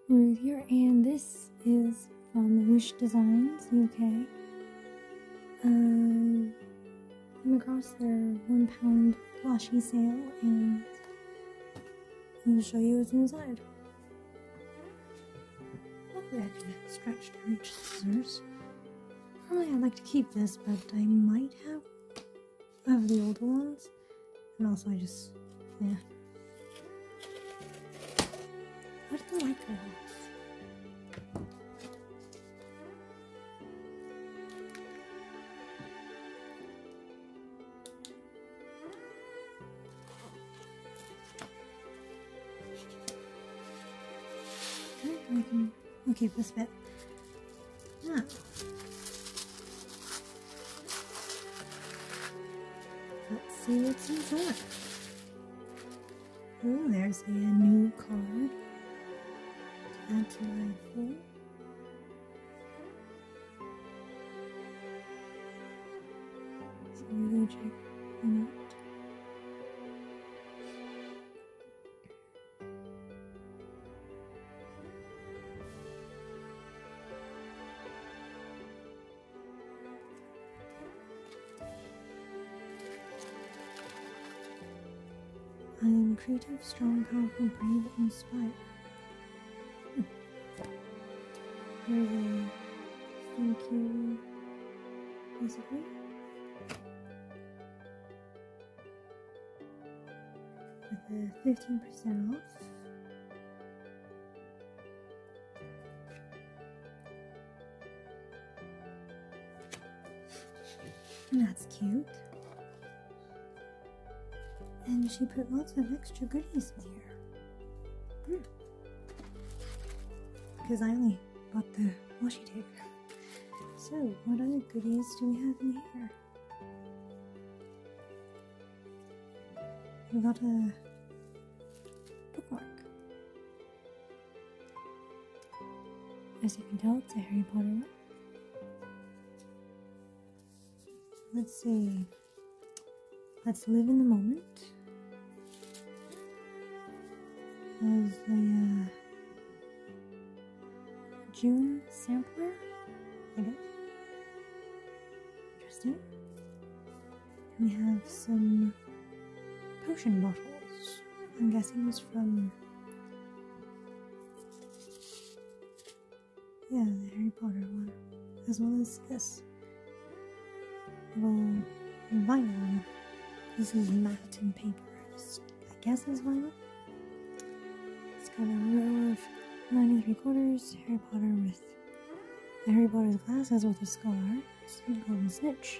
Ruth here, and this is from wishdesignsuk. Came across their £1 Washi sale, and I'll show you what's inside. Hopefully I can stretch to reach scissors. Normally I'd like to keep this, but I might have of the older ones, and also I just, yeah. What do the light go off? Okay, I'll keep this bit. Now, let's see what's inside. Oh, there's a new card. Add to my phone. So we'll go check them out. I am creative, strong, powerful, brave, and inspired. Here's a thank you, basically. With a 15% off. And that's cute. And she put lots of extra goodies in here. Because I only bought the washi tape. So, what other goodies do we have in here? We got a bookmark. As you can tell, it's a Harry Potter one. Let's see. Let's live in the moment. There's a June sampler, I guess. Interesting. And we have some potion bottles. I'm guessing it's from, yeah, the Harry Potter one. As well as this little vinyl. This is matte and paper. I guess is vinyl. It's got a row of 93/4 Harry Potter with the Harry Potter's glasses with a scar, golden snitch,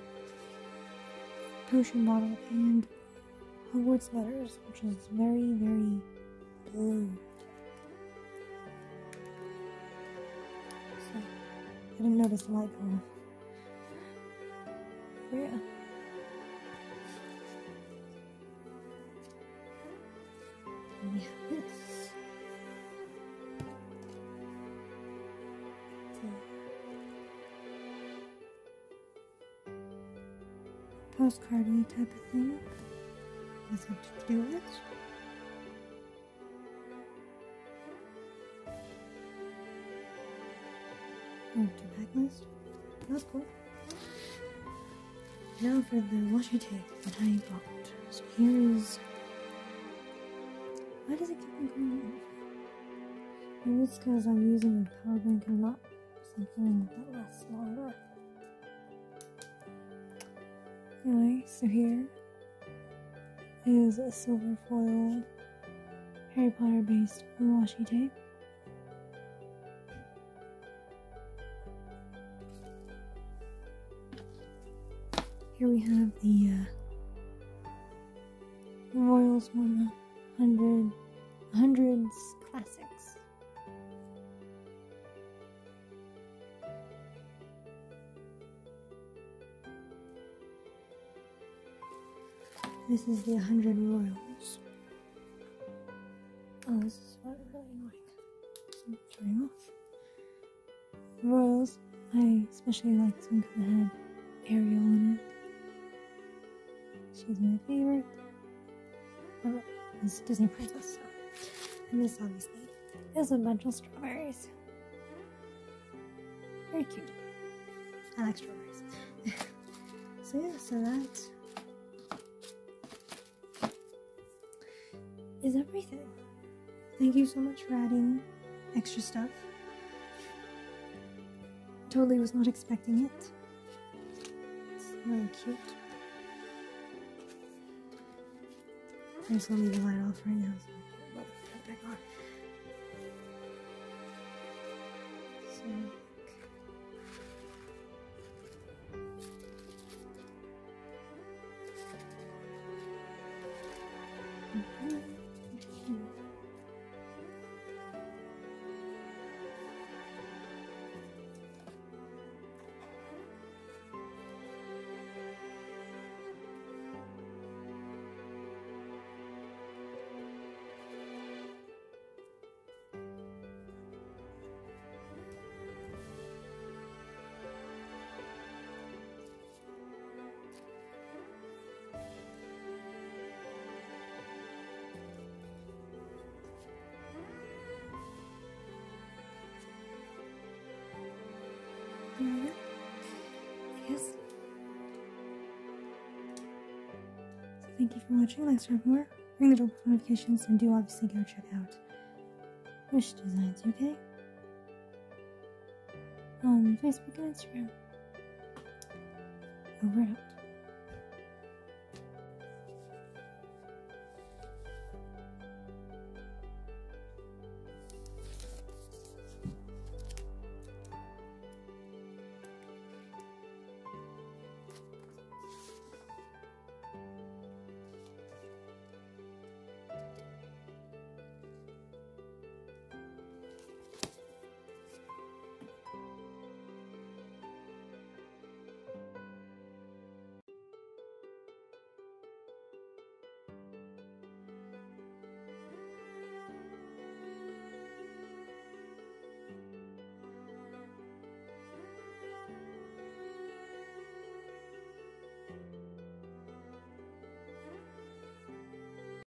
potion bottle, and Hogwarts letters, which is very, very blue. So, I didn't notice the light go off. But yeah. And we have this. Postcardy type of thing. That's what to do with it. Oh, to backlist. That's cool. Now for the washi tape that I bought. So here is. Why does it keep on going off? Maybe it's because I'm using a power bank and not something that lasts longer. Anyway, so here is a silver foil Harry Potter based washi tape. Here we have the Royals 100s Classics. This is the 100 Royals. Oh, this is really annoying. So turning off. Royals, I especially like this one because it had Ariel in it. She's my favorite. This Disney princess. So. And this obviously There's a bunch of strawberries. Very cute. I like strawberries. So yeah, so that is everything. Thank you so much for adding extra stuff. Totally was not expecting it. It's really cute. I'm just gonna leave the light off right now so I can put it back on. So there we go. I guess. So thank you for watching. Like, subscribe for more. Ring the doorbell for notifications, and do obviously go check out wishdesignsuk on Facebook and Instagram. Over and out.